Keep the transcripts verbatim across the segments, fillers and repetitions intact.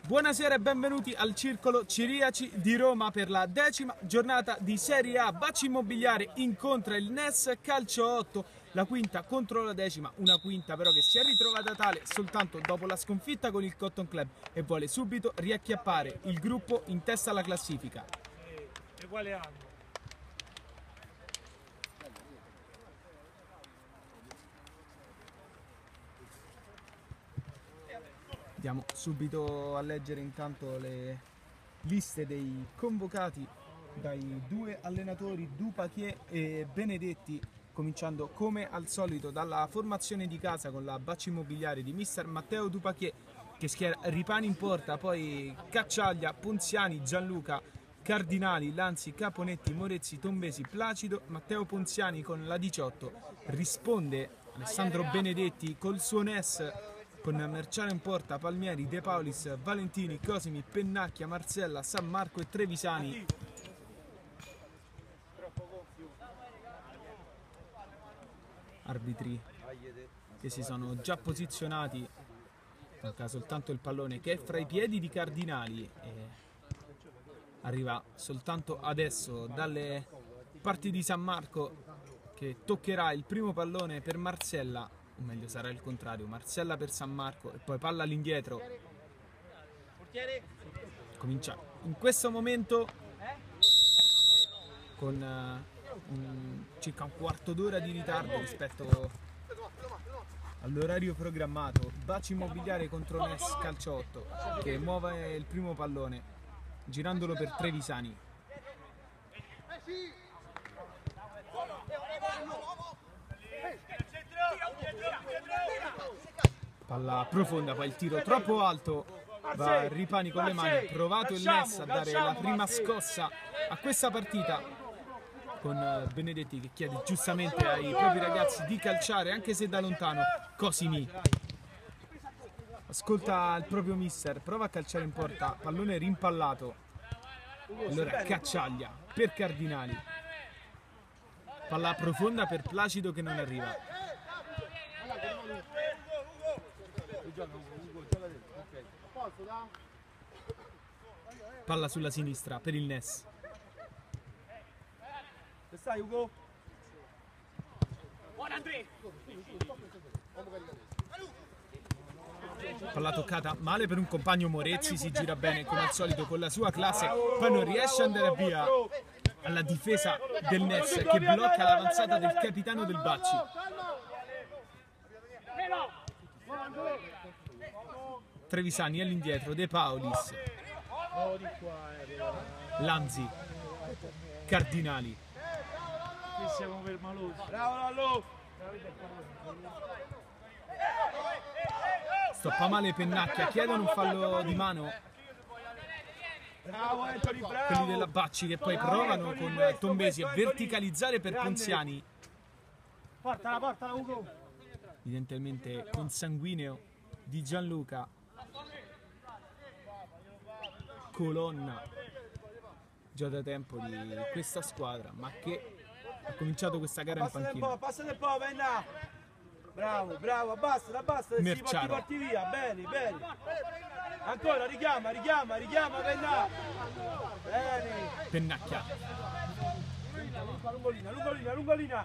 Buonasera e benvenuti al Circolo Ciriaci di Roma per la decima giornata di Serie A. Bacci Immobiliare incontra il N E S Calcio otto, la quinta contro la decima, una quinta però che si è ritrovata tale soltanto dopo la sconfitta con il Cotton Club e vuole subito riacchiappare il gruppo in testa alla classifica. E quale anno? Andiamo subito a leggere intanto le liste dei convocati dai due allenatori Dupacchier e Benedetti, cominciando come al solito dalla formazione di casa con la Bacci Immobiliare di mister Matteo Dupacchier, che schiera Ripani in porta, poi Cacciaglia, Ponziani, Gianluca, Cardinali, Lanzi, Caponetti, Morezzi, Tombesi, Placido. Matteo Ponziani con la diciotto, risponde Alessandro Benedetti col suo N E S con Merciano in porta, Palmieri, De Paulis, Valentini, Cosimi, Pennacchia, Marsella, San Marco e Trevisani. Arbitri che si sono già posizionati, manca soltanto il pallone che è fra i piedi di Cardinali e arriva soltanto adesso dalle parti di San Marco, che toccherà il primo pallone per Marsella, o meglio sarà il contrario, Marsella per San Marco e poi palla all'indietro. Comincia in questo momento con uh, un, circa un quarto d'ora di ritardo rispetto all'orario programmato. Bacci Immobiliare contro N E S Calcio otto, che muove il primo pallone girandolo per Trevisani. Palla profonda, poi il tiro troppo alto, va Ripani con le mani. Provato il N E S a dare la prima scossa a questa partita, con Benedetti che chiede giustamente ai propri ragazzi di calciare anche se da lontano. Cosimi ascolta il proprio mister, prova a calciare in porta, pallone rimpallato. Allora Cacciaglia per Cardinali, palla profonda per Placido che non arriva. Palla sulla sinistra per il N E S. Palla toccata male per un compagno. Morezzi si gira bene come al solito con la sua classe, poi non riesce ad andare via alla difesa del N E S che blocca l'avanzata del capitano del Bacci. Trevisani all'indietro, De Paulis, Lanzi, Cardinali. Qui siamo per malosi. Stoppa male Pennacchia, chiedono un fallo di mano quelli della Bacci, che poi provano con Tombesi a verticalizzare per Ponziani, Portala, portala Ugo. evidentemente consanguineo di Gianluca. Colonna già da tempo di questa squadra, ma che ha cominciato questa gara in panchina. Passate un po', Penna. Bravo, bravo, abbassa, abbassa, si porti, porti via, bene, bene. Ancora, richiama, richiama, richiama, Penna. Bene. Pennacchia. Lungolina, lungolina, lungolina.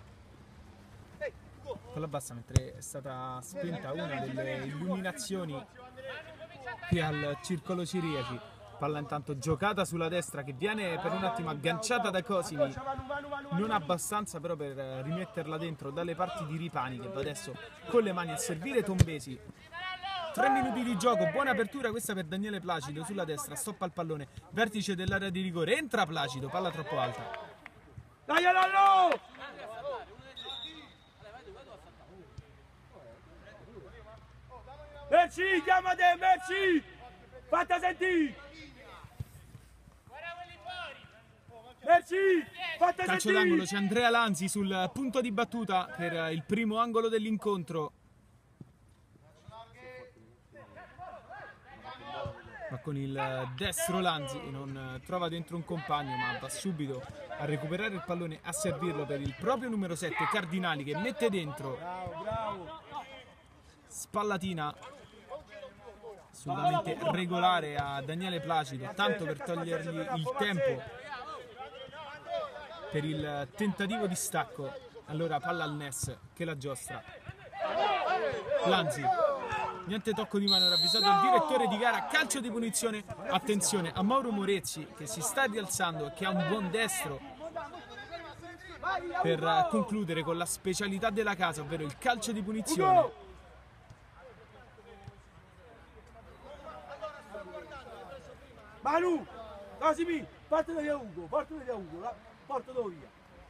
Palla bassa, mentre è stata spenta una delle illuminazioni qui al Circolo Ciriaci. Palla intanto giocata sulla destra che viene per un attimo agganciata da Cosimi, non abbastanza però per rimetterla dentro dalle parti di Ripani, che va adesso con le mani a servire Tombesi. Tre minuti di gioco, buona apertura questa per Daniele Placido sulla destra, stoppa il pallone, vertice dell'area di rigore, entra Placido, palla troppo alta. Dai Lallo! Merci, chiama te, merci! Fatta sentire! Merci! Fatta Calcio sentire! d'angolo, c'è Andrea Lanzi sul punto di battuta per il primo angolo dell'incontro. Ma con il destro Lanzi non trova dentro un compagno, ma va subito a recuperare il pallone, a servirlo per il proprio numero sette Cardinali, che mette dentro. Bravo, bravo! Spallatina assolutamente regolare a Daniele Placido, tanto per togliergli il tempo per il tentativo di stacco. Allora palla al Ness che la giostra. Lanzi, niente tocco di mano, era avvisato il direttore di gara, calcio di punizione. Attenzione a Mauro Morezzi che si sta rialzando e che ha un buon destro per concludere con la specialità della casa, ovvero il calcio di punizione. Manu, Casimi, portalo via Ugo, portalo via Ugo, portalo via.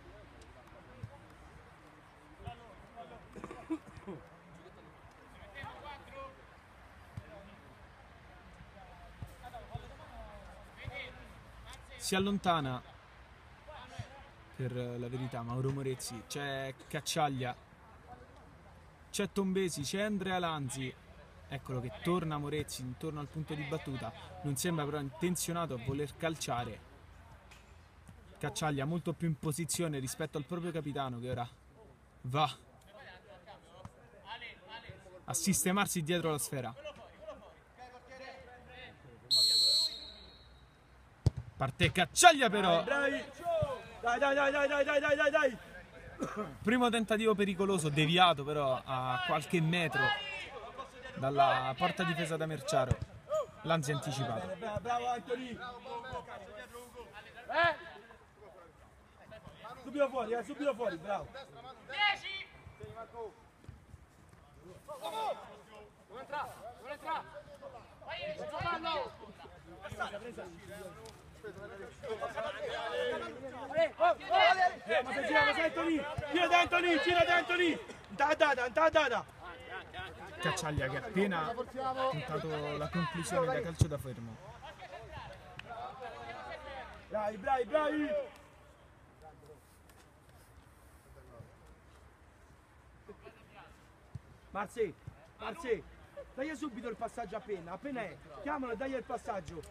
Si allontana, per la verità, Mauro Morezzi. C'è Cacciaglia, c'è Tombesi, c'è Andrea Lanzi. Eccolo che torna Morezzi intorno al punto di battuta. Non sembra però intenzionato a voler calciare. Cacciaglia molto più in posizione rispetto al proprio capitano, che ora va a sistemarsi dietro la sfera. Parte Cacciaglia però. Dai, dai, dai, dai, dai, dai, dai, dai, dai. Primo tentativo pericoloso, deviato però a qualche metro dalla porta difesa da Merciaro. Lanzi anticipato. Bravo, bravo Anthony. Eh? Subito fuori, eh, subito fuori, bravo. dieci. Vuole entrare, vuole entrare. Vai, giocando. Eh, ma se gira, ma sei Anthony. Gira da Anthony, gira da Anthony. Da, da, da, da, da, da. Cacciaglia che ha appena tentato la conclusione da calcio da fermo. Bravi, bravi, bravi! Marzi, Marzi, dai subito il passaggio appena, appena è. Chiamalo e dai il passaggio.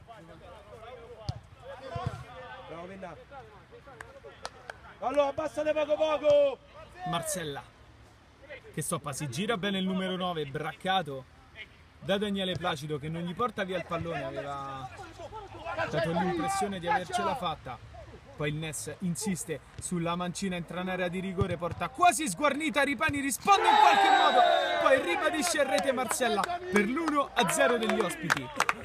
Bravo, Penna. Allora, abbassate poco poco! Marcella che stoppa, si gira bene il numero nove, braccato da Daniele Placido che non gli porta via il pallone, aveva dato l'impressione di avercela fatta. Poi il Ness insiste sulla mancina, entra in area di rigore, porta quasi sguarnita, Ripani risponde in qualche modo, poi ribadisce in rete Marcella per l'uno a zero degli ospiti.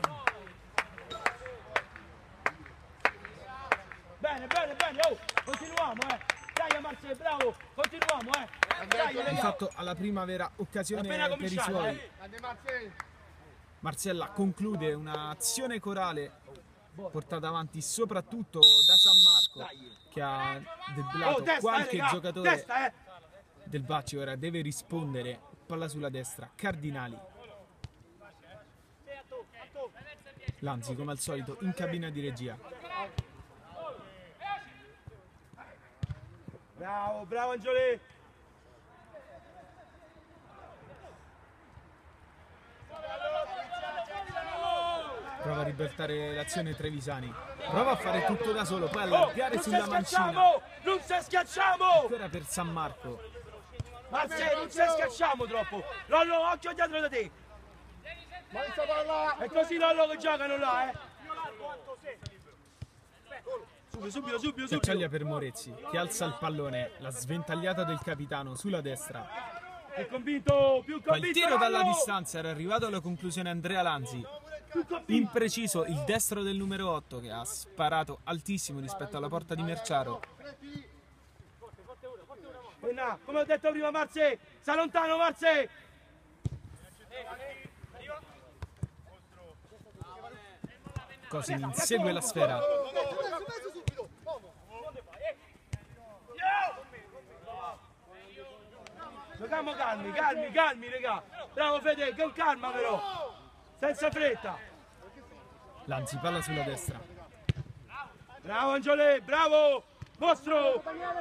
Bene, bene, bene, oh, continuiamo, eh! Dai Marcella, bravo, continuiamo, eh! Dai, Di fatto alla prima vera occasione per i suoi. eh. Marcella conclude un'azione corale portata avanti soprattutto da San Marco, che ha debellato Oh, destra, qualche eh, giocatore destra, eh. del Bacci. Ora deve rispondere, palla sulla destra, Cardinali. Lanzi come al solito in cabina di regia. Bravo, bravo Angiolè! Prova a ribaltare l'azione Trevisani, prova a fare tutto da solo, poi Oh, allargare non sulla se mancina. schiacciamo! Non se schiacciamo! Ancora per San Marco. Marcelo, non se schiacciamo troppo! Lollo, occhio dietro da te! È così Lollo che giocano là, eh! Subito, subito, subito, subito! Cacciaglia per Morezzi, che alza il pallone, la sventagliata del capitano sulla destra. Più convinto, più Poi il convinto! tiro dalla Lollo! distanza, era arrivato alla conclusione Andrea Lanzi. Più convinto! Impreciso il destro del numero otto che ha sparato altissimo rispetto alla porta di Merciaro. Penna, come ho detto prima Marze, sta lontano Marze! Cosin insegue la sfera. Giochiamo calmi, calmi, calmi, raga! Bravo Fede, con calma però! Senza fretta! Lanzi palla sulla destra. Bravo Angiolè, bravo! Mostro!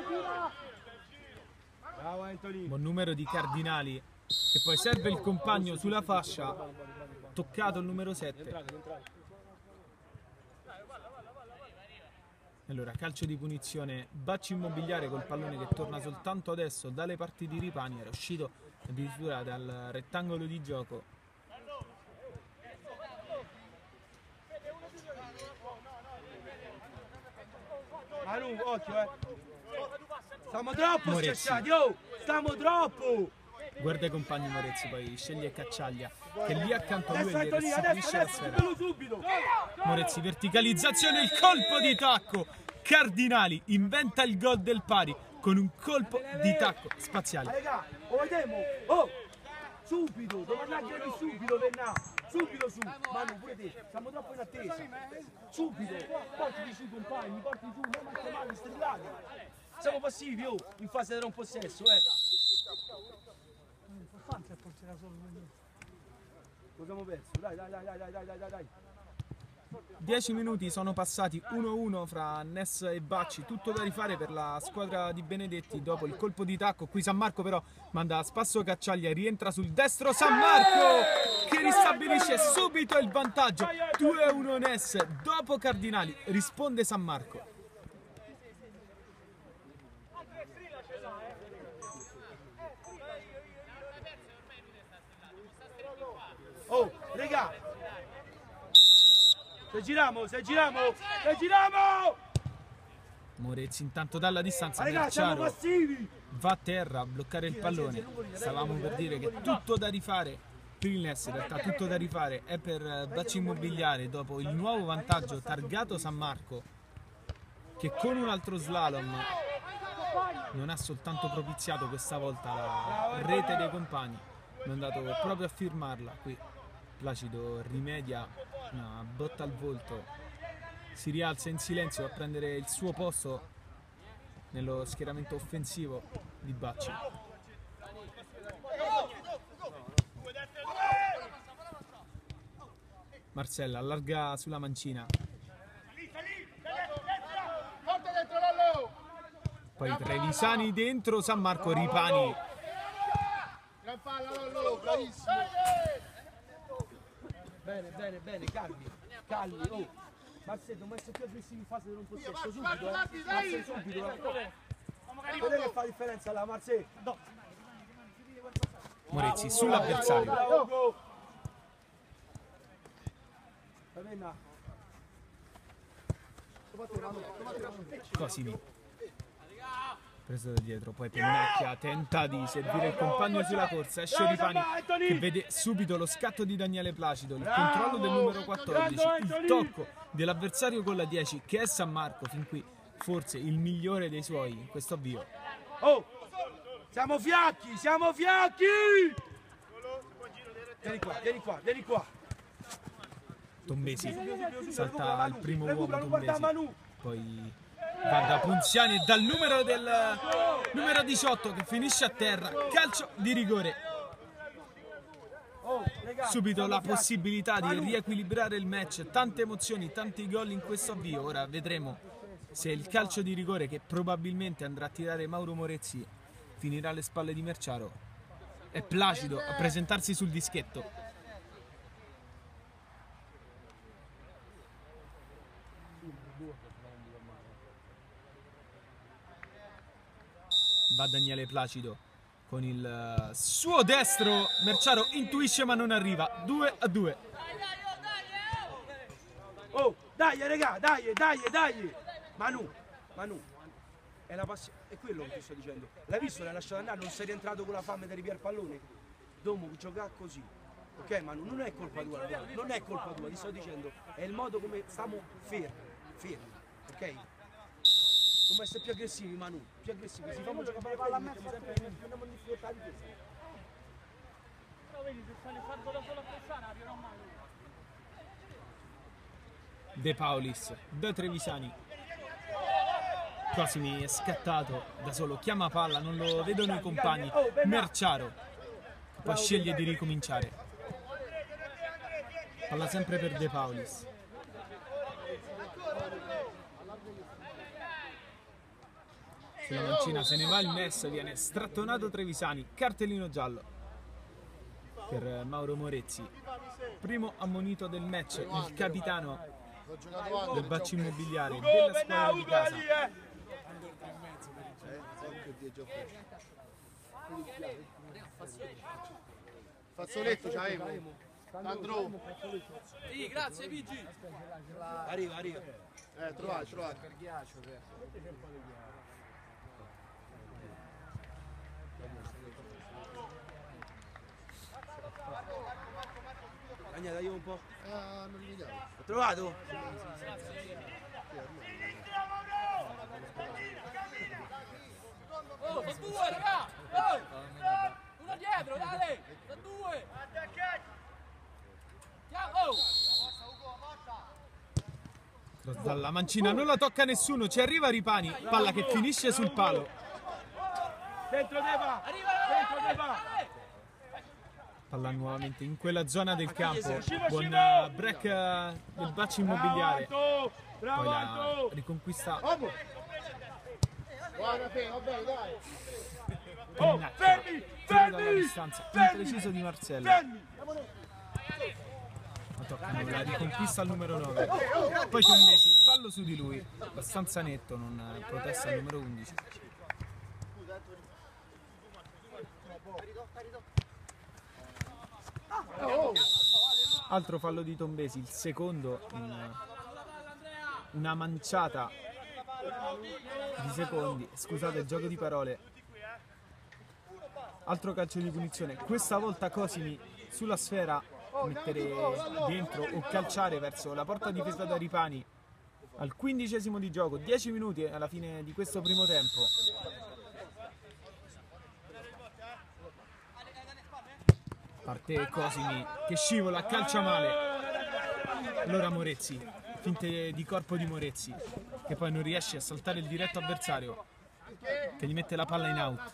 Bravo Anthony! Buon numero di Cardinali, che poi serve il compagno sulla fascia. Toccato il numero sette. Allora, calcio di punizione, Bacci Immobiliare col pallone che torna soltanto adesso dalle parti di Ripani, era uscito addirittura dal rettangolo di gioco. Manu, occhio, eh. Stiamo troppo Morezzi. schiacciati, oh! Stiamo troppo! Guarda i compagni Morezzi, poi sceglie Cacciaglia, che lì accanto a lui Adesso gli Antonino, restituisce adesso, la adesso, sfera. subito, subito! Morezzi, verticalizzazione, il colpo di tacco. Cardinali inventa il gol del pari con un colpo di tacco spaziale. Raga, lo vediamo! Oh! Subito, devo andare qui subito, Vennà! Subito su! Manu, pure te, siamo troppo in attesa! Subito! Portati su compagni, porti su, non mette male, strillati! Siamo passivi, oh! In fase di non possesso, eh! L'importante è portare solo lui. Lo abbiamo perso, dai, dai, dai, dai, dai, dai, dai, dai! dieci minuti sono passati, uno a uno fra Ness e Bacci, tutto da rifare per la squadra di Benedetti dopo il colpo di tacco. Qui San Marco però manda a spasso Cacciaglia, rientra sul destro San Marco che ristabilisce subito il vantaggio. Due a uno Ness, dopo Cardinali risponde San Marco. Oh, regà! Se giriamo, se giriamo, se giriamo! Morezzi intanto dalla distanza, Ma ragazzi, siamo Merciaro passivi! va a terra a bloccare il pallone. Stavamo per dire che tutto da rifare per il Ness, in realtà tutto da rifare è per Bacci Immobiliare dopo il nuovo vantaggio targato San Marco, che con un altro slalom non ha soltanto propiziato questa volta la rete dei compagni, ma è andato proprio a firmarla. Qui Placido rimedia una botta al volto, si rialza in silenzio a prendere il suo posto nello schieramento offensivo di Bacci. Marcella allarga sulla mancina, poi Trevisani dentro, San Marco, Ripani. Gran palla, Lollo, bravissimo. Bene, bene, bene, calmi, calmi, oh! Marcelo, dobbiamo essere più aggressivi in fase di non possesso, subito, eh! Marcelo, subito, eh! Vedete che fa la differenza là, Marcelo? No! Morezzi sull'avversario. Bravo, go! Cosimi preso da dietro, poi Pennacchia tenta di servire il compagno sulla corsa, esce Ripani che vede subito lo scatto di Daniele Placido, il controllo del numero quattordici, il tocco dell'avversario con la dieci che è San Marco, fin qui forse il migliore dei suoi in questo avvio. Oh! Siamo fiacchi, siamo fiacchi! Vieni qua, vieni qua, vieni qua! Tombesi salta il primo uomo, Tombesi, poi va da Punziani e dal numero del numero diciotto che finisce a terra, calcio di rigore. Subito la possibilità di riequilibrare il match, tante emozioni, tanti gol in questo avvio. Ora vedremo se il calcio di rigore che probabilmente andrà a tirare Mauro Morezzi finirà alle spalle di Merciaro. È Placido a presentarsi sul dischetto. Va Daniele Placido con il suo destro, Merciaro intuisce ma non arriva, due a due. Oh, dai regà, dai, dai, dai! Manu, Manu, è la passione, è quello che ti sto dicendo. L'hai visto, l'hai lasciato andare, non sei rientrato con la fame di ripiare il pallone? Domo giocare così. Ok Manu, non è colpa tua, non è colpa tua, ti sto dicendo, è il modo come stiamo fermi, fermi, ok? Dobbiamo essere più aggressivi, Manu, più aggressivi, si fanno giocare la palla a me, sempre andiamo in difficoltà di questa. Però vedi, se stai fatto da solo a pensare, arriverà male. De Paulis, da Trevisani. Cosimi è scattato da solo, chiama palla, non lo vedono i compagni. Merciaro poi sceglie di ricominciare. Palla sempre per De Paulis. Sulla mancina se ne va il Ness, viene strattonato Trevisani, cartellino giallo per Mauro Morezzi. Primo ammonito del match, il capitano del Bacci Immobiliare della squadra di casa. Fazzoletto c'avevo. Andrew. Sì, grazie Pigi. Arriva, arriva. Eh, trovate, trovate. Per ghiaccio, Cagna, dai un po'. Ah, non li vediamo. Ho trovato? Oh, sono due, raga! Oh! Uno dietro, dai! Sono due! Oh! Dalla mancina non la tocca nessuno, ci arriva Ripani, palla che finisce sul palo. Dentro Deva! Arriva! Dentro Deva! Palla nuovamente in quella zona del campo. Scimo, Buon scimo! eh, break eh, del Bacci Immobiliare. Bravo, Poi bravo, la Anto! riconquista Guarda, te, va bene, dai. Oh, Pennacchia. fermi! Tiro dalla Fermi! distanza Fermi! impreciso di Marcello. Fermi! Ma toccano la riconquista al numero nove. Poi Tombesi, fallo su di lui. Abbastanza netto, non eh, protesta al numero undici. Altro fallo di Tombesi, il secondo in una manciata di secondi. Scusate il gioco di parole. Altro calcio di punizione, questa volta Cosimi sulla sfera mettere dentro o calciare verso la porta difesa da Ripani al quindicesimo di gioco, dieci minuti alla fine di questo primo tempo. Parte Cosimi che scivola, calcia male. Allora Morezzi, finte di corpo di Morezzi, che poi non riesce a saltare il diretto avversario, che gli mette la palla in out.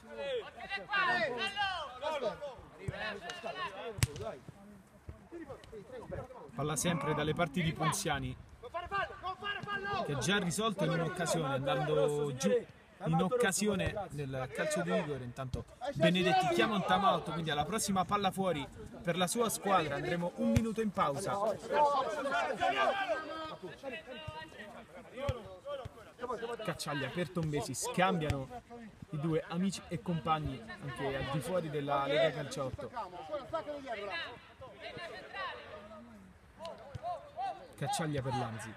Palla sempre dalle parti di Ponziani, che ha già risolto in un'occasione andando giù in occasione del calcio di rigore. Intanto Benedetti chiama un time out, quindi alla prossima palla fuori per la sua squadra. Andremo un minuto in pausa. Cacciaglia per Tombesi, scambiano i due amici e compagni anche al di fuori della Lega Calciotto. Cacciaglia per Lanzi.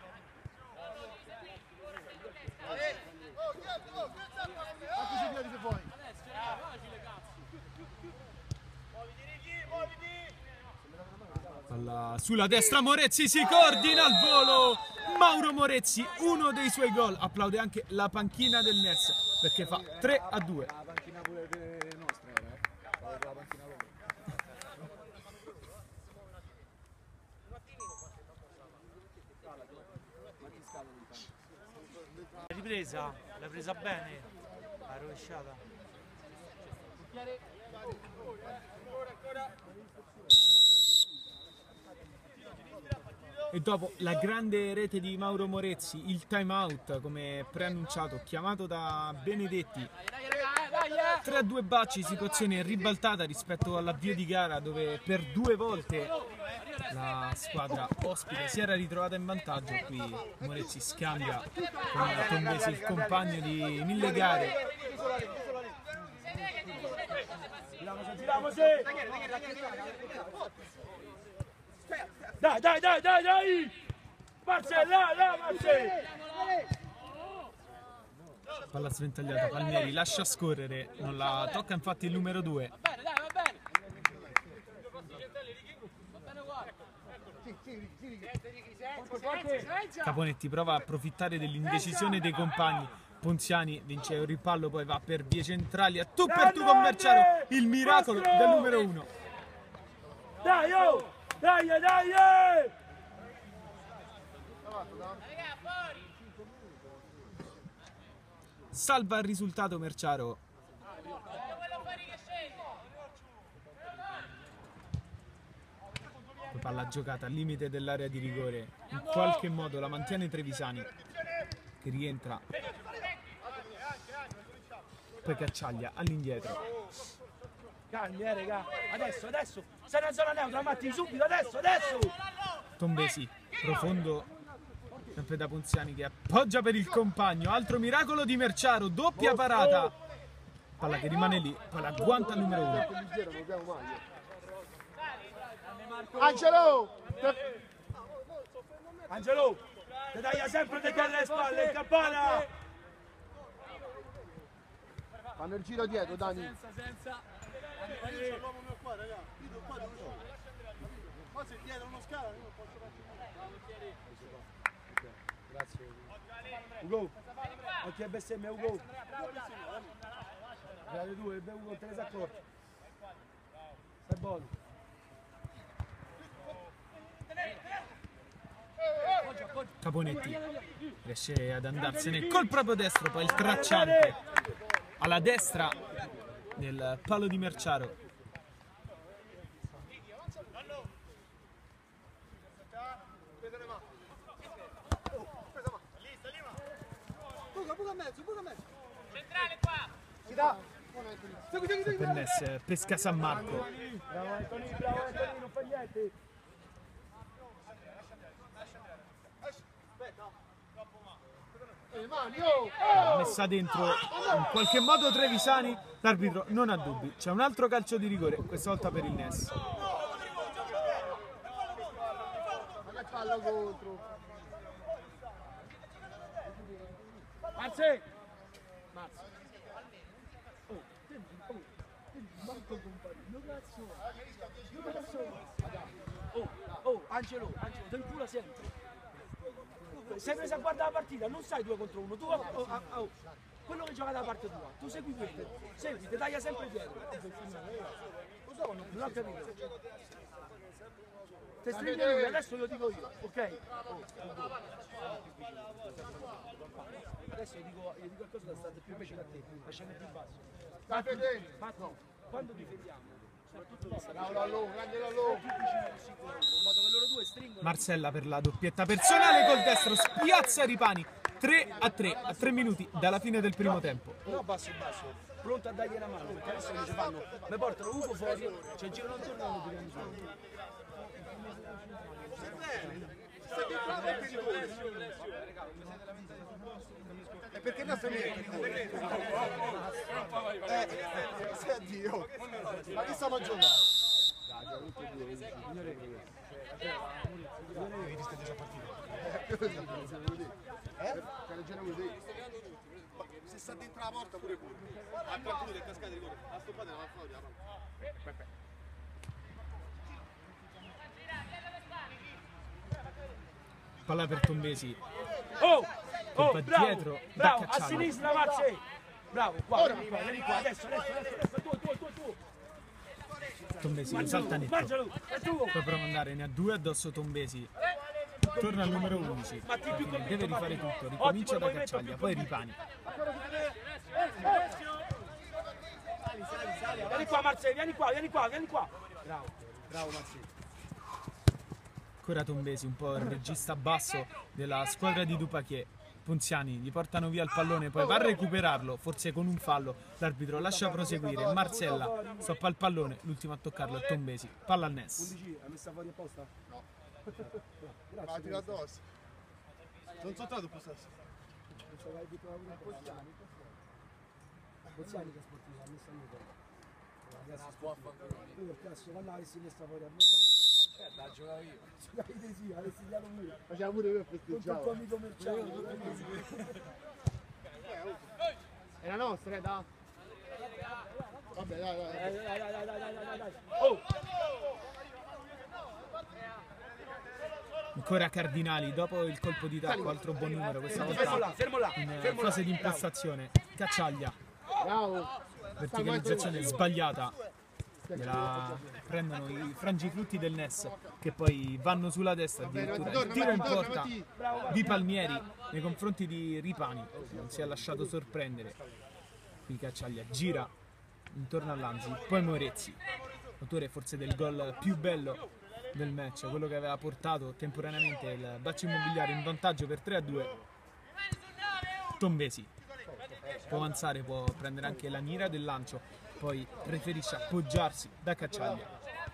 Palla sulla destra, Morezzi si coordina al volo. Mauro Morezzi, uno dei suoi gol. Applaude anche la panchina del N E S perché fa tre a due. La panchina pure nostra era, eh. La panchina loro. L'hai ripresa? L'hai presa bene? La rovesciata. E dopo la grande rete di Mauro Morezzi, il time out come preannunciato, chiamato da Benedetti. tre a due Bacci, situazione ribaltata rispetto all'avvio di gara dove per due volte la squadra ospite si era ritrovata in vantaggio. Qui Morezzi scambia con Tombesi, il compagno di mille gare. Dai, dai, dai, dai, dai! Marcella, là, Marcella! Palla sventagliata, Palmieri lascia scorrere, non la tocca infatti il numero due. Va bene, dai, va bene. Va bene qua. Caponetti prova a approfittare dell'indecisione dei compagni. Ponziani vince un ripallo, poi va per vie centrali a tu per tu con Merciaro, il miracolo del numero uno. Dai, oh! Dai, dai! Salva il risultato Merciaro. Palla giocata al limite dell'area di rigore, in qualche modo la mantiene Trevisani, che rientra, poi Cacciaglia all'indietro. Calmi, eh, raga. Adesso, adesso. Sei in zona neutra, Matti, subito, adesso, adesso. Tombesi, profondo, sempre da Ponziani che appoggia per il compagno. Altro miracolo di Merciaro, doppia parata. Palla che rimane lì, poi la guanta al numero uno. Angelo! Angelo, ti dai sempre te che alle spalle, campana! Fanno il giro dietro, Dani. Senza, senza. Ma io c'ho l'uomo mio qua, raga. Io qua non lo so. Ma se dietro uno scala, io non posso farci. Grazie. Ugo, occhio a bestemmia, Ugo. Guardate due, il Ugo te ne sei accorto. Stai buono. Caponetti riesce ad andarsene col proprio destro, poi il tracciante alla destra del palo di Merciaro. Centrale qua. Si dà. Per Ness pesca San Marco. Bravo Antonino, bravo Antonino, non fa niente. Eh, mani, oh! Messa dentro in qualche modo Trevisani, l'arbitro non ha dubbi, c'è un altro calcio di rigore, questa volta per il Ness. Ma che palla contro? Marzi! Oh, oh, Angelo, Angelo, te incula sempre. Sei preso a guardare la partita, non sai due contro uno, tu oh, oh, oh, quello che gioca da parte tua, tu segui quello, segui, ti taglia sempre dietro. Lo so, non, non ho capito. Te stringe lui, adesso io dico io, ok? Oh, adesso io dico, io dico qualcosa da stare più vicino a te, lasciami più basso. State dentro! Infatti, quando difendiamo, soprattutto da stare Bravo Lallò, grande Lallò! più vicino possibile, in modo che loro due stringono. Marcella per la doppietta personale col destro spiazza Ripani, tre a tre a tre minuti dalla fine del primo tempo. No, basso basso, pronto a dargli la mano, perché adesso invece fanno, mi portano Ugo fuori, cioè girano intorno e non tirano su. E perché non sei niente? Eh, senti io! Ma che stiamo a giocare? Eh? Che leggera così? Se sta dentro la porta pure pure. A qualcuno che è cascato di rigore. A stoppate la fa la palla. Palla per Tombesi, Oh! va Oh, bravo! dietro, da Bravo, a Cacciano. sinistra Marzi! Bravo, qua, vieni qua, vieni qua, adesso, adesso, adesso, adesso, tu, tu, tu, tu! Tombesi risalta netto, Mangialo, è tu! poi prova ad andare, ne ha due addosso Tombesi, torna al numero undici, quindi deve rifare tutto, ricomincia da Cacciaglia, poi Ripani. Vieni qua Marzi, vieni qua, vieni qua, vieni qua! Bravo, bravo Marzi. Ancora Tombesi, un po' il regista basso della squadra di Dupacchier. Ponziani gli portano via il pallone, poi va a recuperarlo, forse con un fallo. L'arbitro lascia proseguire. Marcella stoppa il pallone, l'ultimo a toccarlo è Tombesi. Palla al Ness. undici, hai messa fuori apposta? Ma tira addosso! Non so tanto possesso. Pozziani che sportivo, ha messo a lui. Io per caso, quando avessi messa fuori a me, eh, la giocavo io. Giocavi te sì, avessi dato lui. Faceva pure io Con il tuo festeggiavo. amico Merciano. È la nostra, eh, da! Vabbè, dai, dai. Dai, dai, dai, dai, dai, dai, dai. Oh! Ancora Cardinali, dopo il colpo di tacco, altro buon numero, questa Fermo là, volta fermo là, in fermo là. fase di impostazione. Cacciaglia, Bravo! verticalizzazione sbagliata. Gliela prendono i frangifrutti del Ness che poi vanno sulla destra, addirittura il tiro in porta di Palmieri nei confronti di Ripani, non si è lasciato sorprendere. Qui Cacciaglia gira intorno a Lanzi, poi Morezzi, autore forse del gol più bello del match, quello che aveva portato temporaneamente il Baccio Immobiliare in vantaggio per tre a due. Tombesi può avanzare, può prendere anche la mira del lancio, poi preferisce appoggiarsi da Cacciaglia.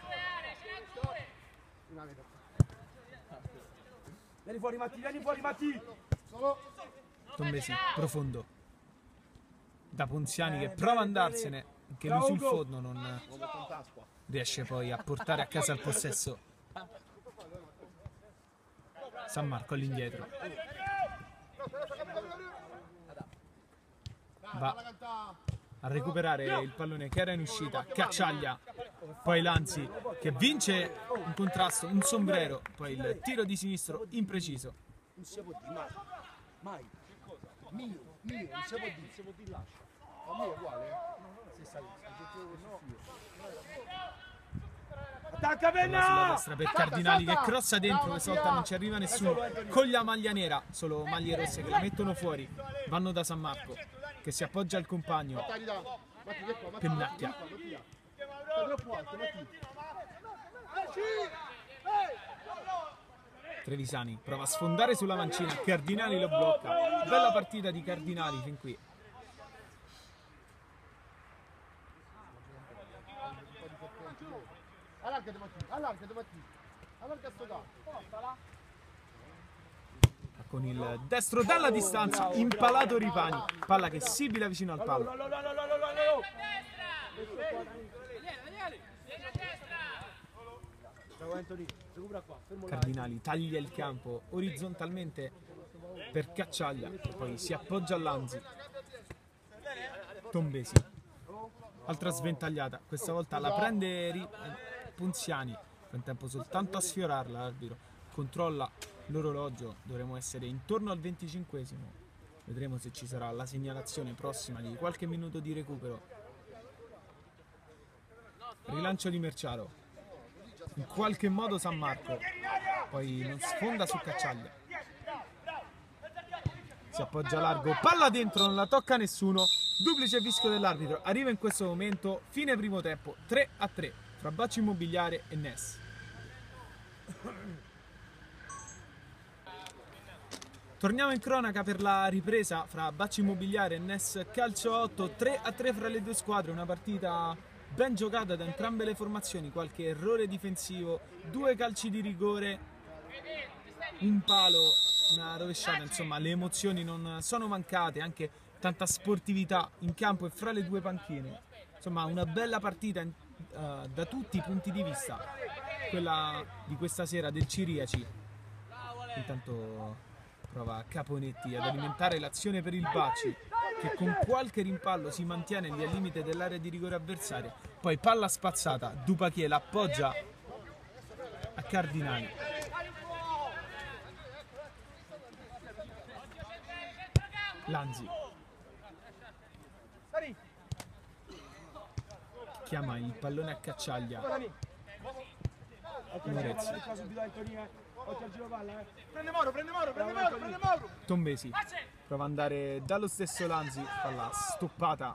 Vieni fuori Matti, vieni fuori Matti! Tombesi profondo da Ponziani che prova ad andarsene, che lui sul fondo non riesce poi a portare a casa il possesso. San Marco all'indietro. Va a recuperare il pallone che era in uscita. Cacciaglia. Poi Lanzi che vince un contrasto, un sombrero. Poi il tiro di sinistro impreciso. Non si può dire mai. Mai. Mio, mio, non si può dire. Si può dire lascia. A me è uguale. Attacca Palla sulla Penna! destra per Cardinali che crossa dentro. Questa volta non ci arriva nessuno. Con la maglia nera, solo maglie rosse che la mettono fuori. Vanno da San Marco che si appoggia al compagno. Tagli da. Matti, che qua, Matti, Pennacchia. Matti, Matti, Matti. Sta troppo alto, Matti. Trevisani prova a sfondare sulla mancina. Cardinali lo blocca. Bella partita di Cardinali fin qui. Allargate Matti, allargate Matti. Allarga sto gatto. Con il destro dalla distanza, impalato Ripani. Palla che sibila vicino al palo. Cardinali taglia il campo orizzontalmente per Cacciaglia, poi si appoggia a Lanzi. Tombesi, altra sventagliata, questa volta la prende Ri Ponziani, in tempo soltanto a sfiorarla l'arbitro, controlla l'orologio, dovremo essere intorno al venticinquesimo, vedremo se ci sarà la segnalazione prossima di qualche minuto di recupero. Rilancio di Merciaro, in qualche modo San Marco, poi non sfonda su Cacciaglia, si appoggia largo, palla dentro, non la tocca nessuno, duplice fischio dell'arbitro, arriva in questo momento, fine primo tempo, tre a tre fra Bacci Immobiliare e Ness. Torniamo in cronaca per la ripresa fra Bacci Immobiliare e Ness Calcio otto, tre a tre fra le due squadre, una partita ben giocata da entrambe le formazioni, qualche errore difensivo, due calci di rigore, un palo, una rovesciata, insomma le emozioni non sono mancate, anche tanta sportività in campo e fra le due panchine, insomma una bella partita uh, da tutti i punti di vista, quella di questa sera del Ciriaci. Intanto prova Caponetti ad alimentare l'azione per il Bacci, che con qualche rimpallo si mantiene lì al limite dell'area di rigore avversaria. Poi palla spazzata, Dupacchie l'appoggia a Cardinali. Lanzi chiama il pallone a Cacciaglia. Morezzi. Prende Mauro, prende Mauro, prende Mauro, prende Mauro. Tombesi prova ad andare dallo stesso Lanzi, palla stoppata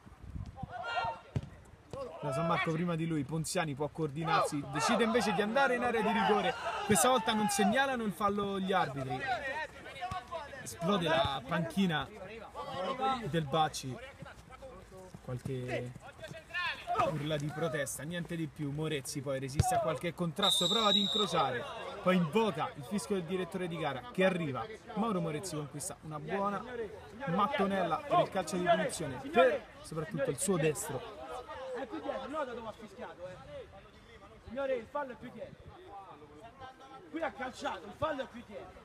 da San Marco prima di lui. Ponziani può coordinarsi, decide invece di andare in area di rigore, questa volta non segnalano il fallo gli arbitri, esplode la panchina del Bacci, qualche urla di protesta, niente di più. Morezzi poi resiste a qualche contrasto, prova ad incrociare, poi invoca il fischio del direttore di gara che arriva. Mauro Morezzi conquista una buona mattonella per il calcio di punizione, per soprattutto il suo destro. È più dietro, no da dove ha fischiato, eh. Signore, il fallo è più dietro. Qui ha calciato, il fallo è più dietro.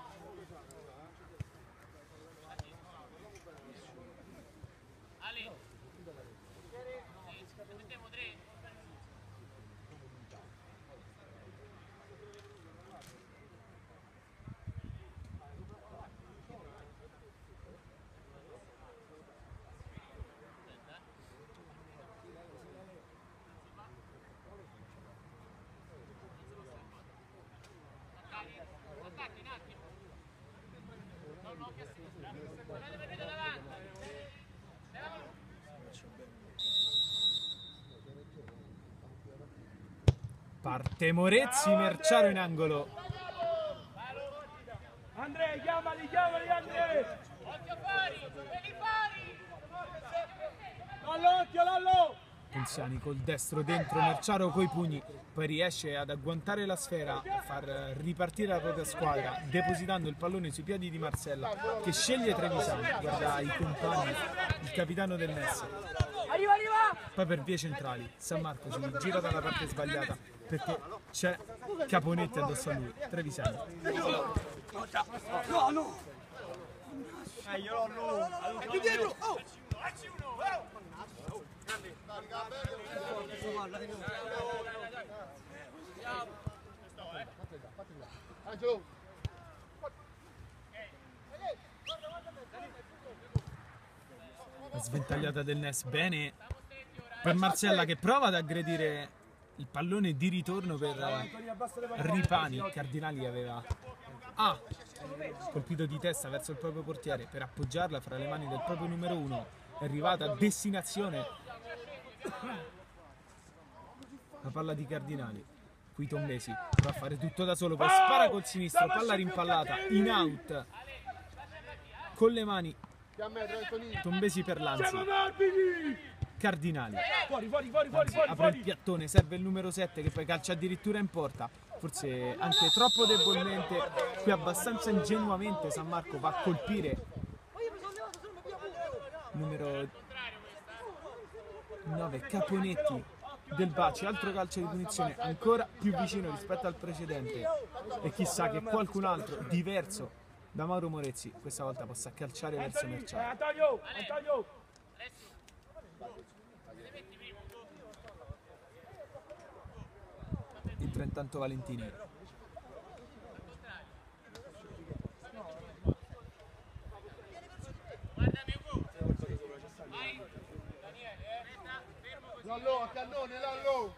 Parte Morezzi, Merciaro in angolo. Andrea, chiamali, chiamali Andrea! Lallo, occhio, Lallo! Ponziani col destro dentro, Merciaro coi pugni, poi riesce ad agguantare la sfera e far ripartire la propria squadra, depositando il pallone sui piedi di Marcella, che sceglie Trevisani, guarda i compagni, il capitano del Ness. Arriva, arriva! Poi per vie centrali San Marco si gira dalla parte sbagliata perché c'è Caponetti addosso a lui. Trevisani. No, no! Eh, io l'ho no! È più dietro! Oh! Angelo. La sventagliata del Nes. Bene per Marcella che prova ad aggredire il pallone di ritorno per Ripani. Cardinali aveva ah, colpito di testa verso il proprio portiere per appoggiarla fra le mani del proprio numero uno. È arrivata a destinazione la palla di Cardinali. Qui Tombesi va a fare tutto da solo, poi spara col sinistro, palla rimpallata in out con le mani. Tombesi per Lanzi. Cardinali Fuori, fuori, fuori, fuori, Lanzi fuori, apre il fuori! piattone, serve il numero sette che poi calcia addirittura in porta, forse anche troppo debolmente. Qui abbastanza ingenuamente San Marco va a colpire numero nove Caponetti del Baci. Altro calcio di punizione ancora più vicino rispetto al precedente e chissà che qualcun altro diverso da Mauro Morezzi questa volta possa calciare verso Merciano. Antonio, Antonio! Entra intanto Valentini. Lallo, a cannone, Lallo!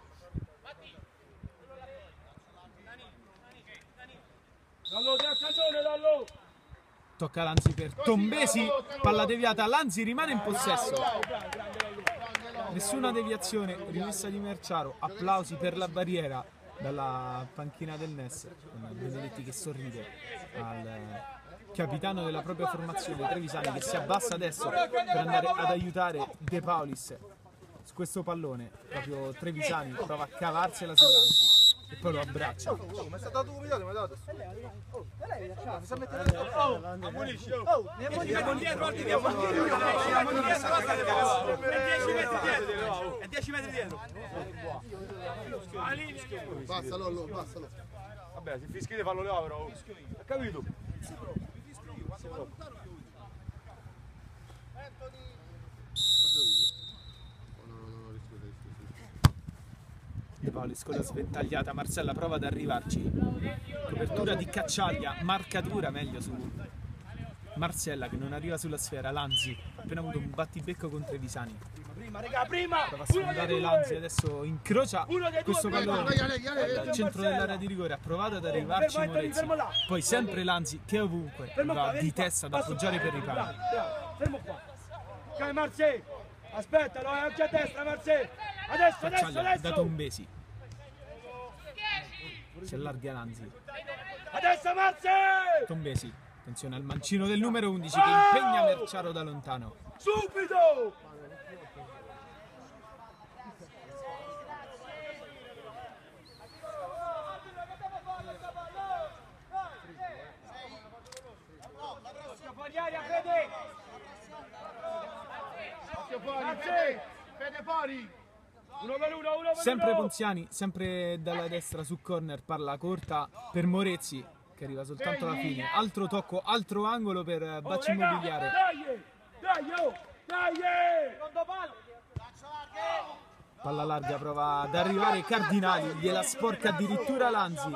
Dallo, dai, cannone, dallo! Tocca Lanzi per Tombesi, palla deviata, Lanzi rimane in possesso. Nessuna deviazione, rimessa di Merciaro, applausi per la barriera dalla panchina del Nes, con Benedetti che sorride al capitano della propria formazione, Trevisani, che si abbassa adesso per andare ad aiutare De Paulis su questo pallone. Proprio Trevisani prova a cavarsela su Lanzi e poi lo abbraccia. Oh, ma è stato cominciato, ma è dato. Oh, mi sta mettendo oh, ammonisci, oh. Andiamo dietro, andiamo dietro. Andiamo dietro. È dieci metri dietro. Basta Lollo, basta Lollo. Vabbè, se fischi di fallo là, però. Hai capito? De Paulis con la sventagliata, Marcella prova ad arrivarci, copertura di Cacciaglia, marcatura meglio su Marcella che non arriva sulla sfera. Lanzi ha appena avuto un battibecco con Trevisani, Prima, raga, prima! prova a sfondare Lanzi, adesso incrocia questo pallone Vai, vai, dal centro dell'area di rigore, ha provato ad arrivarci Morezzi, poi sempre Lanzi che ovunque va di testa ad appoggiare per Ripani. Fermo qua! Ok, Marzi! Aspettalo, è anche a destra, Marzi! Adesso, adesso, Cacciaglia da adesso! Tombesi, si allarga Lanzi. Adesso, Marzi! Tombesi, attenzione al mancino del numero undici che impegna Merciaro da lontano. Subito! Fuori aria, Fede! Occhio fuori, Fede! Fede fuori! Uno per uno, uno per Sempre uno! Ponziani, sempre dalla destra su corner, palla corta per Morezzi che arriva soltanto alla fine. Altro tocco, altro angolo per Oh, Bacci raga, Immobiliare. Dai! Dai, oh! Dai! Secondo palo! Palla larga, prova ad arrivare Cardinali, gliela sporca addirittura Lanzi.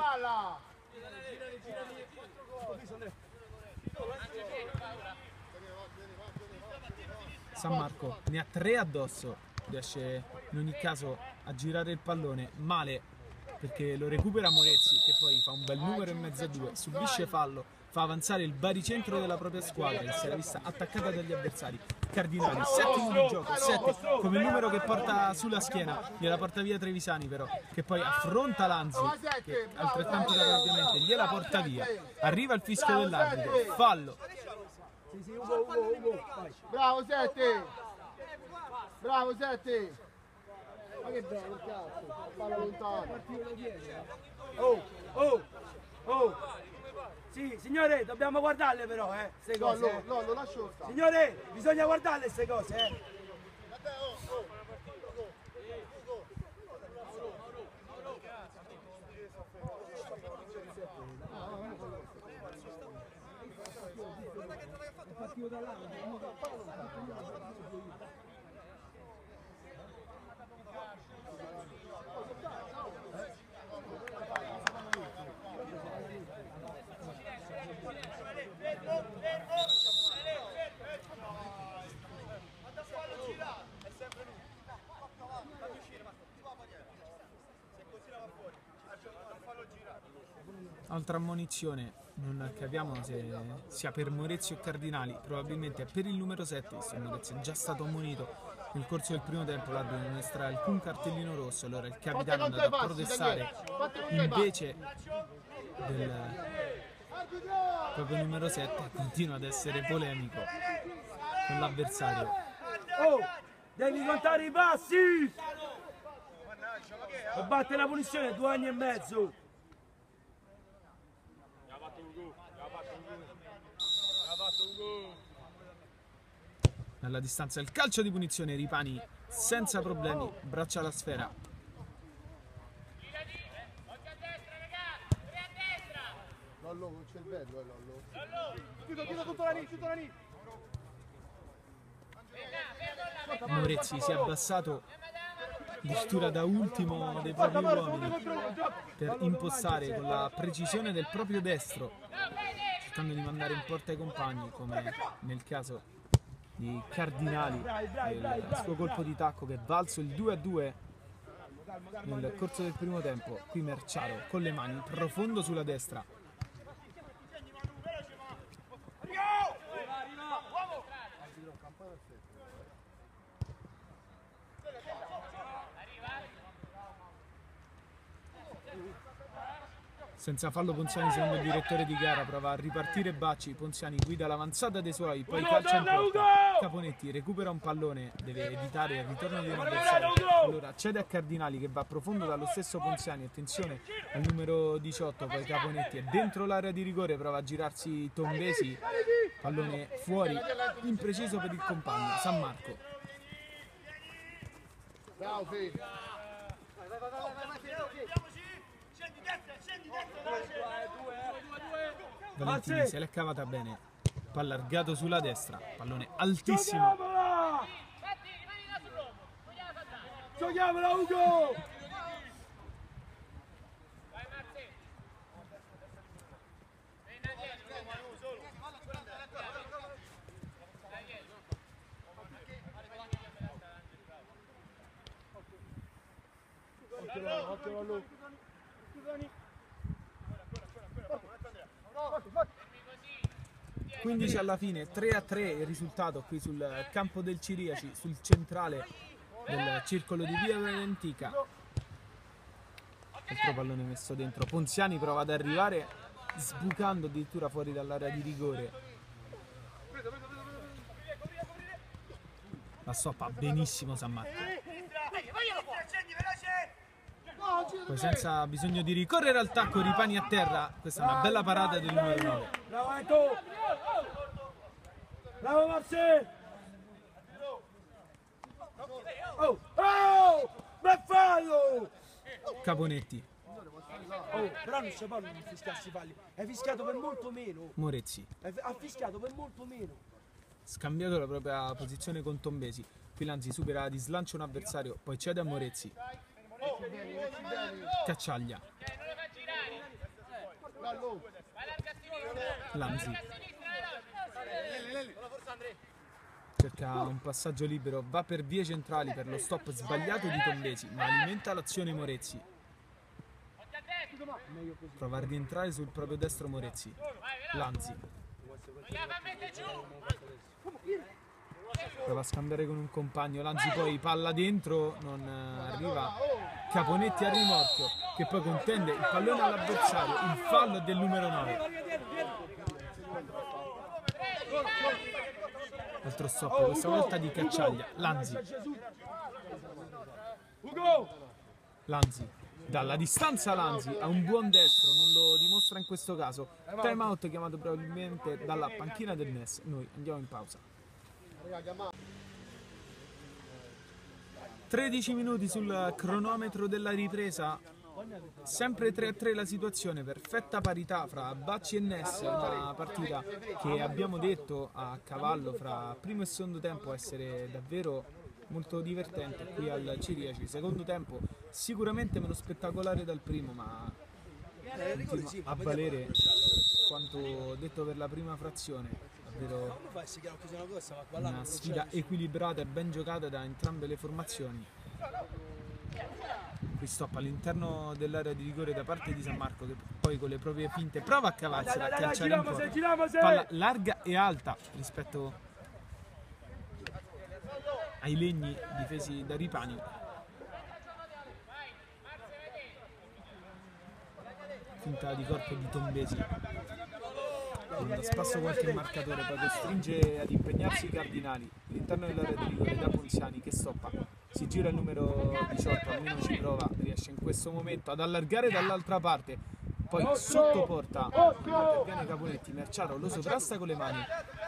San Marco ne ha tre addosso, riesce in ogni caso a girare il pallone male perché lo recupera Morezzi che poi fa un bel numero e mezzo a due, subisce fallo, fa avanzare il baricentro della propria squadra che si era vista attaccata dagli avversari. Cardinali, settimo di gioco, sette come il numero che porta sulla schiena, gliela porta via Trevisani però, che poi affronta Lanzi, che altrettanto rapidamente gliela porta via. Arriva il fischio dell'arbitro, fallo. Sì, sì, Ugo, Ugo, Ugo! Vai! Bravo Sette! Bravo Sette! Ma che bello cazzo! Palla lontana! Oh, oh, oh! Sì, signore, dobbiamo guardarle però, eh, queste cose, Lollo, eh. Lollo, lascio stare! Signore, bisogna guardarle queste cose, eh. Partivo dall'anno. Altra ammonizione, non capiamo se sia per Morezzi o Cardinali, probabilmente è per il numero sette, se Morezzi è già stato ammonito nel corso del primo tempo, l'arbitro non estrae alcun cartellino rosso, allora il capitano è andato a protestare invece del proprio numero sette, continua ad essere polemico con l'avversario. Oh, devi contare i passi! E batte la punizione, due anni e mezzo. Dalla distanza il calcio di punizione, Ripani senza problemi braccia la sfera. Lollo con il cervello, eh Lollo. Chiudo, chiudo tutto la lì, tutto la lì. Morezzi si è abbassato addirittura da ultimo dei propri uomini per impostare con la precisione del proprio destro, cercando di mandare in porta i compagni, come nel caso di Cardinali, il suo colpo di tacco che è valso il due a due nel corso del primo tempo. Qui Merciaro con le mani profondo sulla destra. Senza fallo Ponziani, secondo il direttore di gara, prova a ripartire Bacci. Ponziani guida l'avanzata dei suoi, poi calcia in porta. Caponetti recupera un pallone, deve evitare il ritorno di un avversario. Allora cede a Cardinali che va profondo dallo stesso Ponziani. Attenzione al numero diciotto, poi Caponetti è dentro l'area di rigore, prova a girarsi Tombesi. Pallone fuori, impreciso per il compagno, San Marco. Bravo Fede. Valentini se l'è cavata bene, palla allargato sulla destra, pallone altissimo. Giochiamola Ugo! Occhio Lollo. quindici alla fine, tre a tre il risultato qui sul campo del Ciriaci, sul centrale del circolo di Via Valentica. Altro pallone messo dentro, Ponziani prova ad arrivare sbucando addirittura fuori dall'area di rigore. La stoppa benissimo San Marco. Poi senza bisogno di ricorrere al tacco, Ripani a terra. Questa è una bella parata del numero nove. Bravo Eto! Bravo Marce! Oh! Oh! Ben fallo! Caponetti. Oh, però non c'è fallo di fischiarsi i falli. È fischiato per molto meno. Morezzi. È- Ha fischiato per molto meno. Scambiato la propria posizione con Tombesi. Qui Lanzi supera di slancio un avversario, poi cede a Morezzi. Cacciaglia. Lanzi. Cerca un passaggio libero, va per vie centrali per lo stop sbagliato di Tombesi, ma alimenta l'azione Morezzi. Prova a rientrare sul proprio destro Morezzi. Lanzi. Prova a scambiare con un compagno, Lanzi poi palla dentro, non arriva. Caponetti a rimorchio, che poi contende il pallone all'avversario, il fallo è del numero nove. Altro stop, questa volta di Cacciaglia. Lanzi. Lanzi. Dalla distanza Lanzi ha un buon destro, non lo dimostra in questo caso. Time out chiamato probabilmente dalla panchina del N E S. Noi andiamo in pausa. tredici minuti sul cronometro della ripresa. sempre tre a tre la situazione, perfetta parità fra Bacci e Ness, una partita che abbiamo detto a cavallo fra primo e secondo tempo essere davvero molto divertente qui al Ciriaci. Secondo tempo sicuramente meno spettacolare dal primo, ma continua a valere quanto detto per la prima frazione. Davvero una sfida equilibrata e ben giocata da entrambe le formazioni. Qui stop all'interno dell'area di rigore da parte di San Marco, che poi con le proprie finte prova a cavarsela, a calciare in fuori. Palla larga e alta rispetto ai legni difesi da Ripani. Finta di corpo di Tombesi, da spasso qualche marcatore, poi costringe ad impegnarsi i Cardinali all'interno dell'area di rigore da Ponziani, che stoppa. Si gira il numero diciotto, almeno ci prova, riesce in questo momento ad allargare dall'altra parte, poi sotto porta interviene Caponetti, Merciaro lo sovrasta con le mani.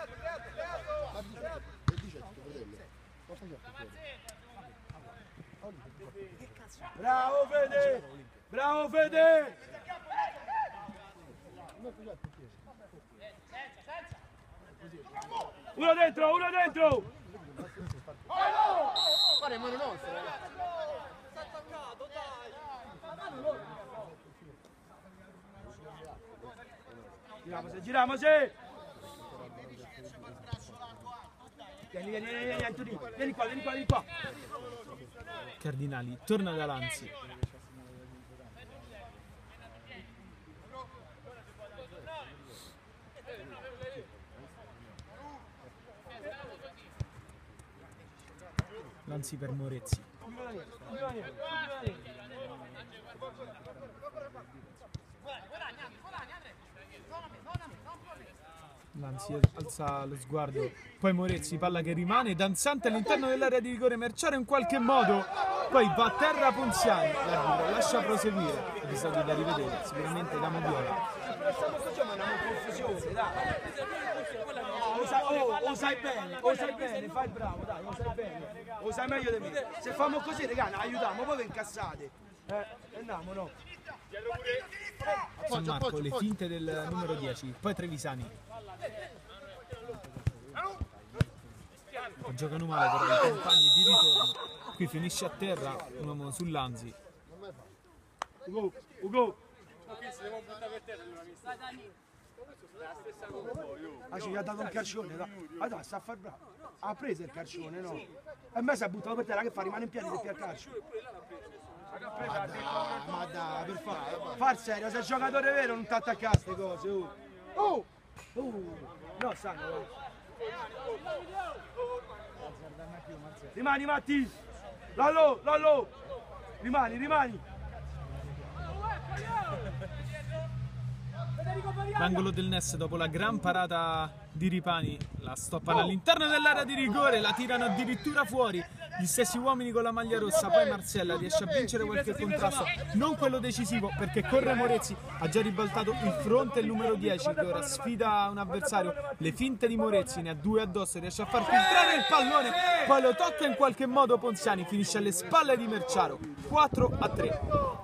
Bravo Fede! Bravo Fede! Uno dentro, uno dentro! Fare mano nostra, eh. Giriamoci, giriamoci! Vieni, vieni, vieni, vieni, Antonino, vieni qua, vieni qua, vieni qua! Cardinali torna da Lanzi. Lanzi per Morezzi. Lanzi alza lo sguardo, poi Morezzi, palla che rimane danzante all'interno dell'area di rigore. Merciaro in qualche modo, poi va a terra Ponziani, l'arbitro lascia proseguire, episodio da rivedere sicuramente da Moviola. Lo sai, oh, lo sai bene, lo sai bene, fai il bravo, dai, lo sai bene, lo sai meglio di me. Se famo così, raga, aiutiamo, poi vi incassate. Eh, andiamo, no? San Marco, le finte del numero dieci, poi Trevisani. Giocano male però i compagni di ritorno. Qui finisce a terra un uomo su Lanzi. Ugo, Ugo. Ah, ci ha dato un calcione, no? Ah, dai, sta a far bravo. Ha preso il calcione, no? E a me si è buttato per terra, che fa? Rimane in piedi per il calcio. Ma dai, ma dai, per fare. Far serio, sei giocatore vero, non ti attaccare a queste cose, oh! Oh! Oh! No, sanno, rimani Matti! Lallo, Lallo! Rimani, rimani! L'angolo del Ness dopo la gran parata di Ripani, la stoppano all'interno dell'area di rigore, la tirano addirittura fuori gli stessi uomini con la maglia rossa. Poi Marcella riesce a vincere qualche contrasto, non quello decisivo, perché corre Morezzi, ha già ribaltato il fronte il numero dieci che ora sfida un avversario. Le finte di Morezzi, ne ha due addosso, riesce a far filtrare il pallone, poi lo tocca in qualche modo Ponziani, finisce alle spalle di Merciaro. Quattro a tre.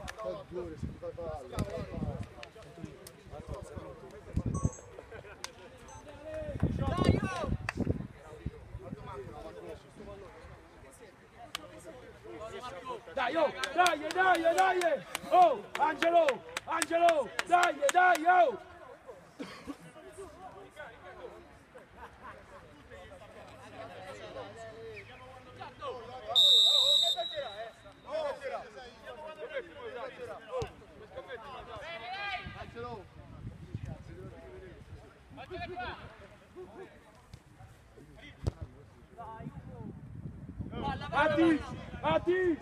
Dai, oh, dai, dai, dai! Oh, Angelo, Angelo, dai, dai, oh! Atti, Atti!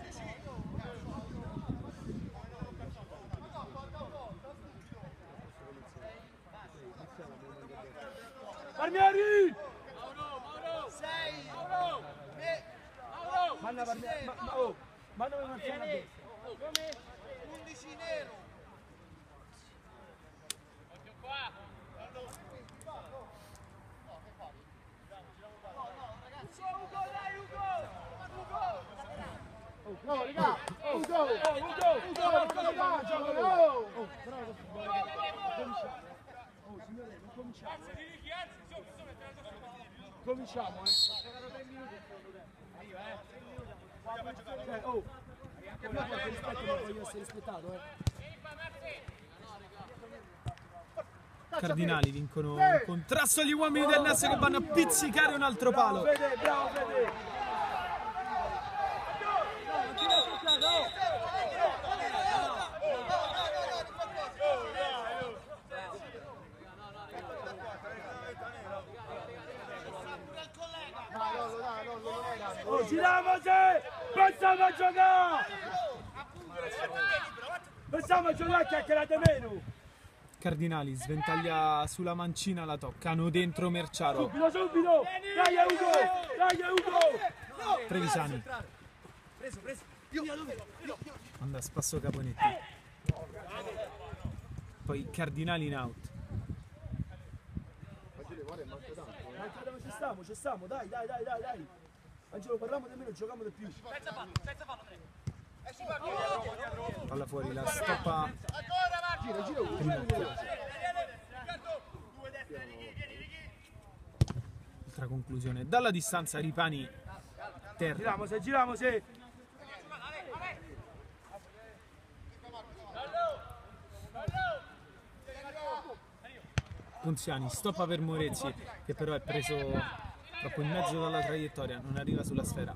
Palmieri! Mauro! sei! Mauro! Mauro! Manna Palmieri! Ma, ma, oh! Ma dove non c'è la destra? Come? undici nero! Occhio qua! Ugo, dai Ugo! Ugo! No, raga! Ugo! Ugo! Ugo! Ugo! cominciamo. Cominciamo, eh. Cioè, oh, che poi qualche rispetto non voglio essere rispettato, eh. Cardinali vincono un contrasto agli uomini del Ness che vanno a pizzicare un altro palo. Bravo Fede, bravo Fede. Oh, giriamoci! Pensiamo a giocare! Pensiamo a giocare, chiacchierate meno! Cardinali sventaglia sulla mancina, la toccano dentro Merciaro. Subito, subito! Dai Ugo! Dai Ugo! Trevisani manda a spasso Caponetti. Poi Cardinali in out. Dai, ci stiamo, ci stiamo, dai, dai, dai, dai, dai! Angelo, parliamo di meno, giochiamo di più! Senza fallo, senza fallo, Palla fuori, la stoppa. Gira, gira uno. Altra conclusione. Dalla distanza Ripani terra. Giriamo, se giriamo, se! Ponziani stoppa per Morezzi, che però è preso troppo in mezzo dalla traiettoria, non arriva sulla sfera.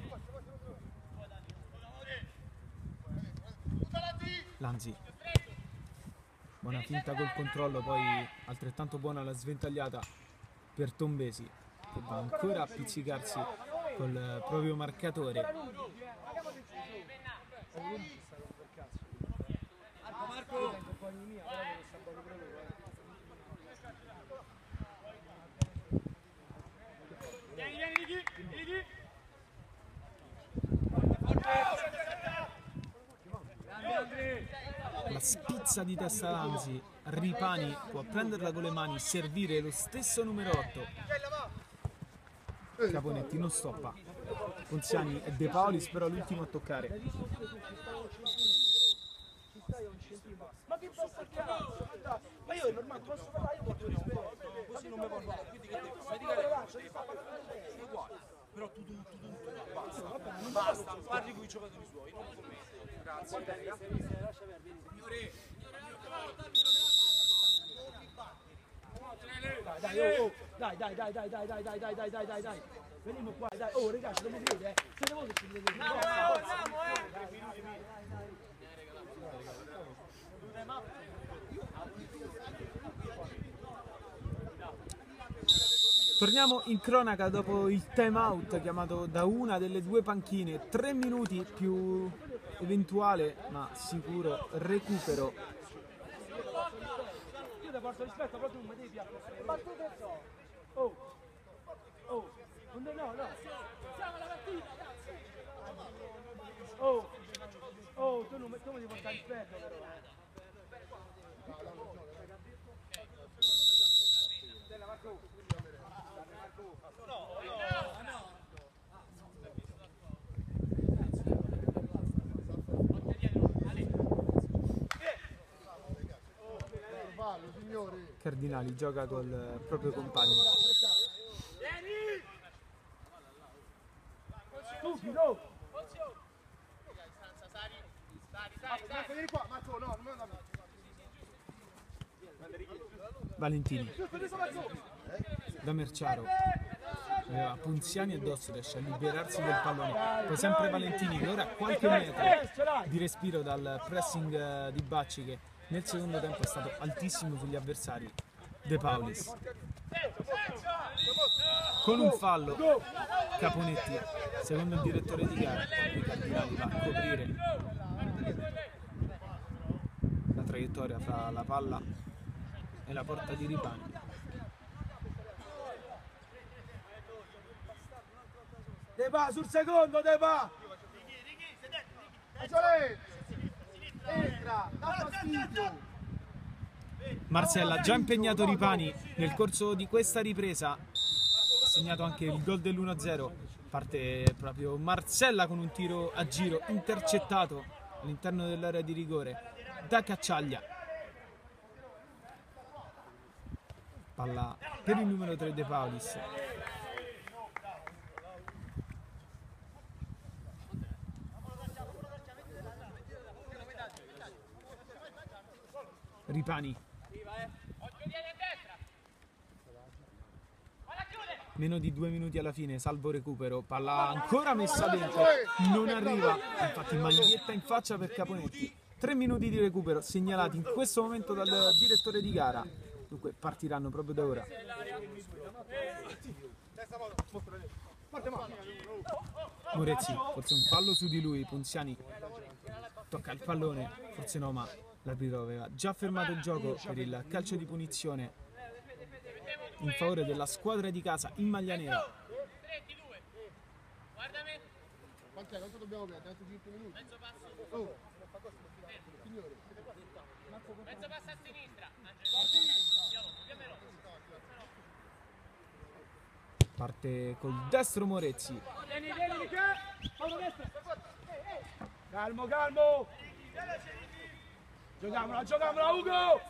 Lanzi, buona finta col controllo, poi altrettanto buona la sventagliata per Tombesi, che va ancora a pizzicarsi col proprio marcatore. La spizza di testa Lanzi, Ripani può prenderla con le mani, servire lo stesso numero otto. Caponetti non stoppa. Ponziani e De Paulis però l'ultimo a toccare. Ma che posso fare? Ma io è normale, posso parlare, io posso rispetto. Così non mi può fare. Quindi che devo fare? È uguale. Però tu tu tu tu basta. Basta, parli con i giocatori suoi, non con me. Grazie. Dai, dai, oh, dai, dai, dai, dai, dai, dai, dai, dai, dai, dai, dai, dai. Veniamo qua, dai. Oh, ragazzi, non mi vedete, eh. Siete voi che ci vedete. Andiamo, andiamo, Torniamo in cronaca dopo il time out chiamato da una delle due panchine. Tre minuti più eventuale ma sicuro recupero. Io ti porto rispetto, però tu mi devi piacere. Battute so. Oh, oh, non no, no. Siamo alla partita, cazzo. Oh, oh, tu non mi devi portare rispetto però. Cardinali gioca col proprio compagno. Subito! Vieni qua, Marco, no, non andare. Valentini da Merciaro, aveva Ponziani addosso, riesce a liberarsi del pallone, poi sempre Valentini che ora a qualche metro di respiro dal pressing di Bacci, che nel secondo tempo è stato altissimo sugli avversari. De Paulis con un fallo, Caponetti, secondo il direttore di gara, i Cardinali va a coprire la traiettoria fra la palla e la porta di Ripani. De va sul secondo, De va! Entra, dà fastidio. Marcella ha già impegnato Ripani nel corso di questa ripresa, ha segnato anche il gol dell'uno a zero. Parte proprio Marcella con un tiro a giro intercettato all'interno dell'area di rigore da Cacciaglia. Palla per il numero tre De Paulis. Ripani. Meno di due minuti alla fine, salvo recupero, palla ancora messa dentro, non arriva, infatti maglietta in faccia per Caponetti. Tre minuti di recupero segnalati in questo momento dal direttore di gara, dunque partiranno proprio da ora. Morezzi, forse un fallo su di lui, Ponziani tocca il pallone, forse no, ma l'arbitro aveva già fermato il gioco per il calcio di punizione in favore della squadra di casa in maglia nera. Quanto dobbiamo prendere? cinque minuti? Mezzo passo. Oh. Signore. Mezzo passo a sinistra. Parte col destro Morezzi. Calmo, calmo. Giocamola, giocamola Ugo.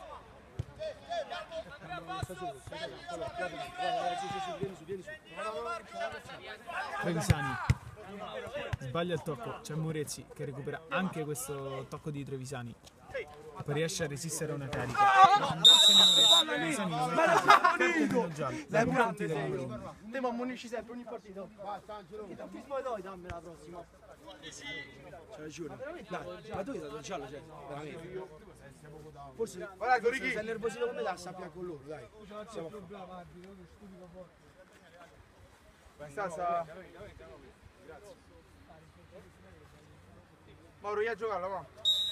Trevisani sbaglia il tocco, c'è Morezzi che recupera anche questo tocco di Trevisani, poi riesce a resistere a una carica. Trevisani lo mette giallo, dai punti del numero uno. Andiamo a munirci sempre ogni partita. Basta Angelo. Che ti spogliatoi, dammi la prossima. C'è ragione. Dai, ma tu hai dato il giallo, cioè, veramente. Forse, Guarda, forse sei nervosito come da sappia con loro, dai. Siamo Stanza. Mauro, io a giocarla, va.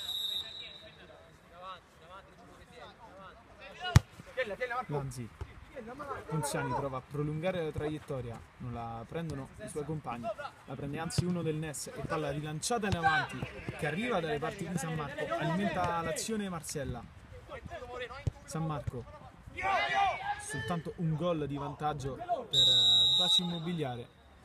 Lanzi, Ponziani prova a prolungare la traiettoria, non la prendono i suoi compagni, la prende anzi uno del N E S e palla rilanciata in avanti che arriva dalle parti di San Marco, alimenta l'azione Marcella. San Marco, soltanto un gol di vantaggio per uh, Baci Immobiliare.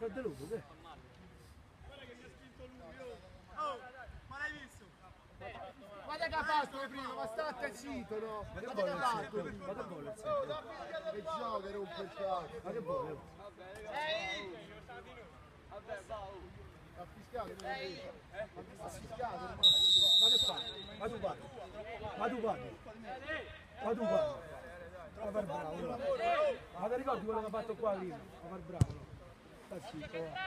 Guarda che ha fatto prima, ma state zitto, no? Guarda che ha fatto prima. Che gioco rompe il cazzo. Ma che vuole? Ha fischiato, ha fischiato ormai. Ma che fai? Ma tu parli? Ma tu parli? Ma tu parli? Ma far bravo, ma ti ricordi quello che ha fatto qua prima? Ma far bravo, no? Sta zitto, va.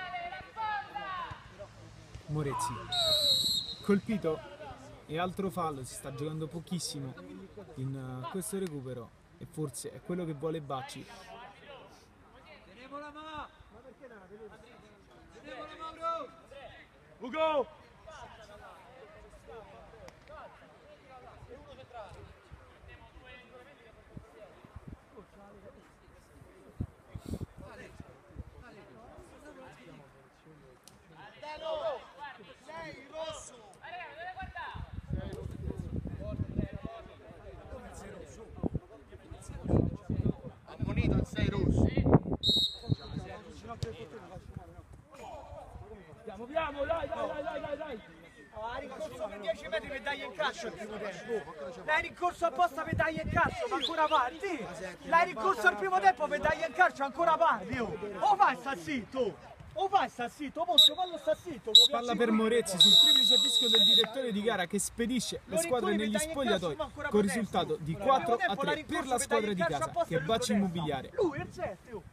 Morezzi, colpito e altro fallo, si sta giocando pochissimo in uh, questo recupero e forse è quello che vuole Bacci. Ugo! Ammonito il sei rosso. Andiamo, andiamo, dai, dai, dai, dai, dai, dai! Hai rincorso per dieci metri per dargli in calcio al primo tempo. L'hai rincorso apposta per dargli in calcio, ma ancora parti. L'hai rincorso al primo tempo per dargli in calcio, ancora parti. O fai sta zitto. O fai sta zitto, posso fallo sta zitto. Palla per Morezzi sul triplice fischio del direttore di gara che spedisce le squadre negli spogliatoi con risultato di quattro a tre per la squadra di casa che è Baci Immobiliare. Lui è il sette.